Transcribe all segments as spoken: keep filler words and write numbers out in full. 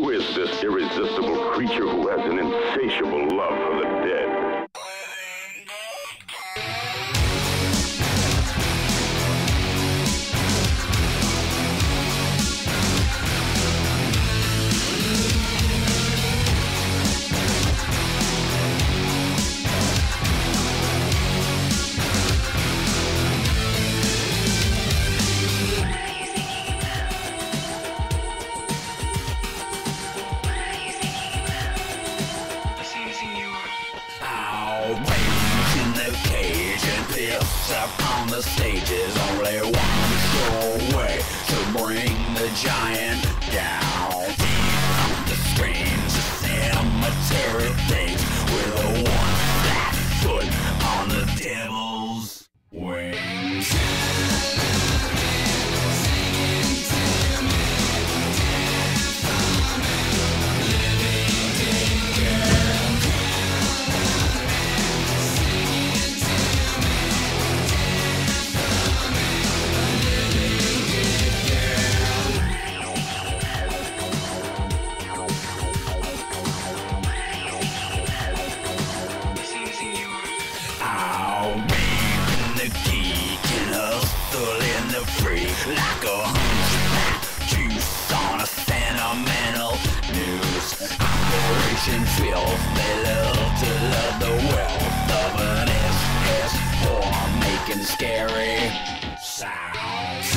Who is this irresistible creature who has an insatiable love for the dead? In the cage and pissed up on the stage is only one sure way to bring the giant down. On the strange cemetery things with a one flat foot on the devil's wings. Like a hunchback juice on a sentimental news operation filth. They love to love the wealth of an S S whore making scary sounds.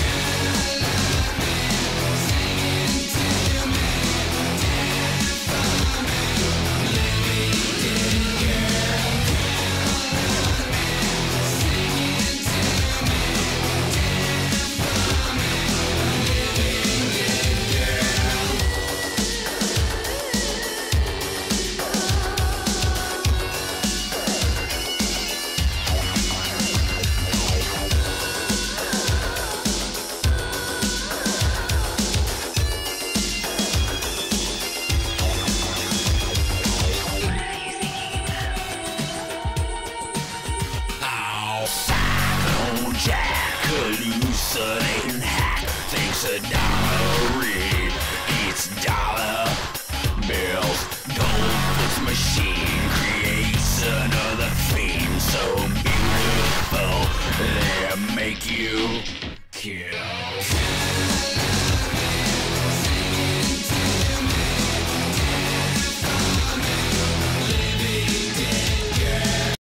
Jack, hallucinating hack, thinks a dollar read eats dollar bills. Goldfoot's machine creates another theme so beautiful they make you kill.